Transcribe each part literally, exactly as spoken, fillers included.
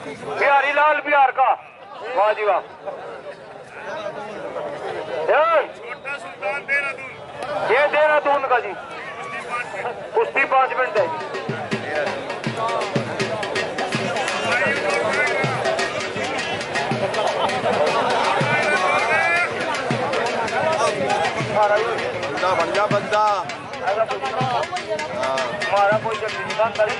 बिहारी लाल बिहार का, वाह जी वाह। ये देहरादून का जी, कुश्ती पांच मिनट है जी। बंदा बन जा बंदा, हमारा कोई जल्दी निकाल करें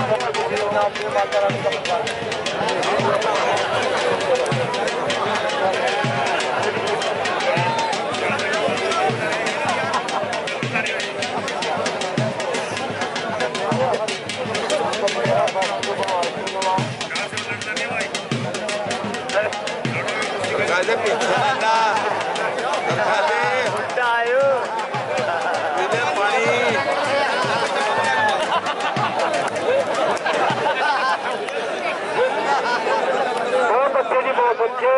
बहुत अच्छे जी, बहुत अच्छे।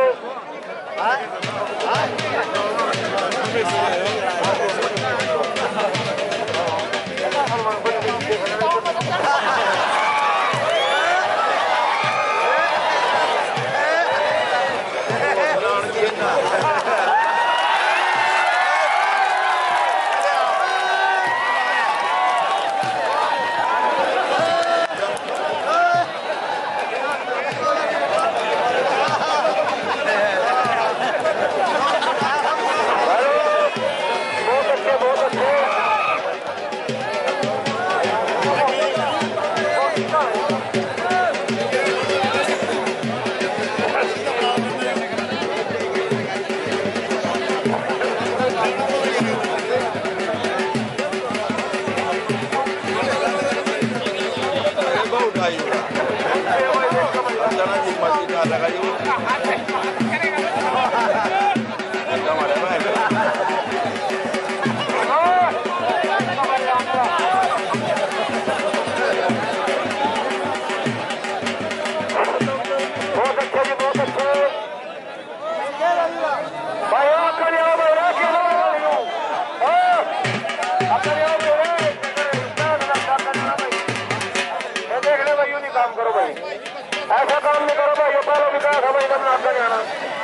ऐसा काम नहीं करो भाई, पहले विकास है भाई, तुम आपका जाना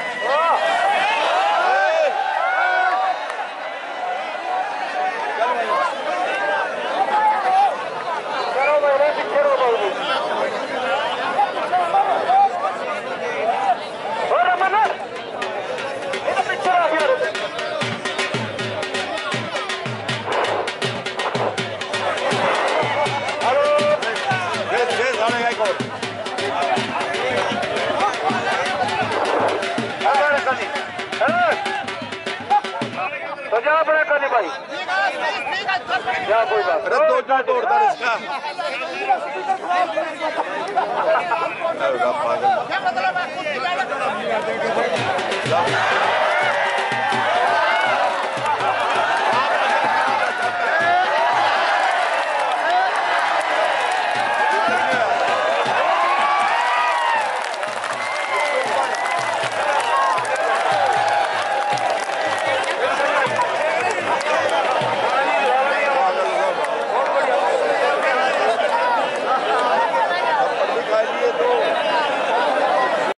करो भाई, रे पीछे रो भाई। और रमन ये पीछे आ गया। हेलो यस यस आने का कोड तो जा बड़ा करने भाई, जा कोई बात अरे दो चार तोड़ता है इसका। पागल